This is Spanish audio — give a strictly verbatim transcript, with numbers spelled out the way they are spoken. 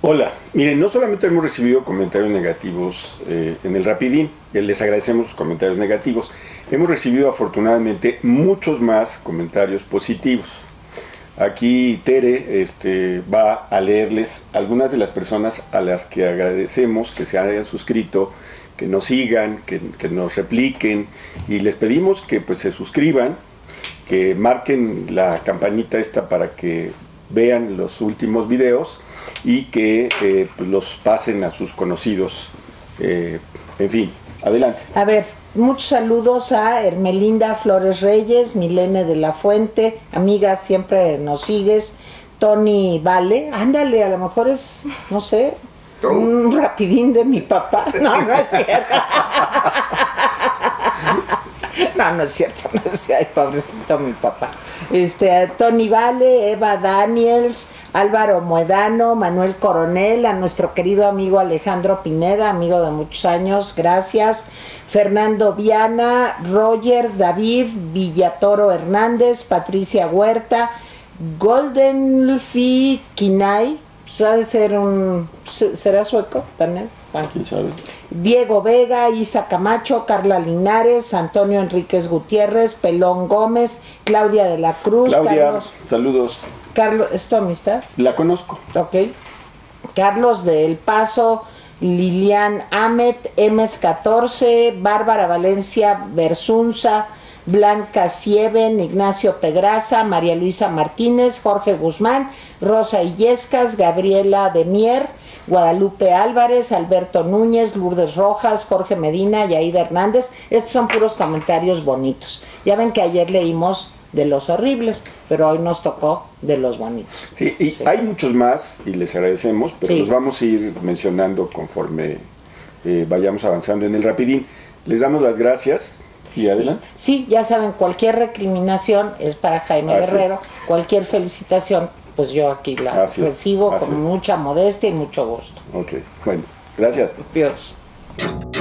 Hola, miren, no solamente hemos recibido comentarios negativos eh, en el Rapidín, que les agradecemos los comentarios negativos, hemos recibido afortunadamente muchos más comentarios positivos. Aquí Tere este, va a leerles algunas de las personas a las que agradecemos que se hayan suscrito, que nos sigan, que, que nos repliquen, y les pedimos que pues se suscriban, que marquen la campanita esta para que vean los últimos videos y que eh, pues los pasen a sus conocidos. Eh, en fin, adelante. A ver, muchos saludos a Hermelinda Flores Reyes, Milene de la Fuente, amiga, siempre nos sigues, Tony Vale, ándale, a lo mejor es, no sé, un rapidín de mi papá. No, no es cierto. No, no es cierto, no es cierto. Ay, pobrecito mi papá. Este, Tony Vale, Eva Daniels, Álvaro Muedano, Manuel Coronel, a nuestro querido amigo Alejandro Pineda, amigo de muchos años, gracias. Fernando Viana, Roger, David, Villatoro Hernández, Patricia Huerta, Golden Fi Kinay, ha de ser un, ¿será sueco también? Bueno. ¿Quién sabe? Diego Vega, Isa Camacho, Carla Linares, Antonio Enríquez Gutiérrez, Pelón Gómez, Claudia de la Cruz. Claudia, Carlos, saludos. Carlos, ¿es tu amistad? La conozco. Ok. Carlos de El Paso, Lilian Amet, M S catorce, Bárbara Valencia Bersunza, Blanca Sieven, Ignacio Pedraza, María Luisa Martínez, Jorge Guzmán, Rosa Illescas, Gabriela Demier, Guadalupe Álvarez, Alberto Núñez, Lourdes Rojas, Jorge Medina, Yaida Hernández. Estos son puros comentarios bonitos. Ya ven que ayer leímos de los horribles, pero hoy nos tocó de los bonitos. Sí, y sí. Hay muchos más y les agradecemos, pero sí, los vamos a ir mencionando conforme eh, vayamos avanzando en el Rapidín. Les damos las gracias y adelante. Sí, ya saben, cualquier recriminación es para Jaime Así Guerrero, es. Cualquier felicitación, pues yo aquí la Así recibo es. con es. mucha modestia y mucho gusto. Ok, bueno, gracias. Dios.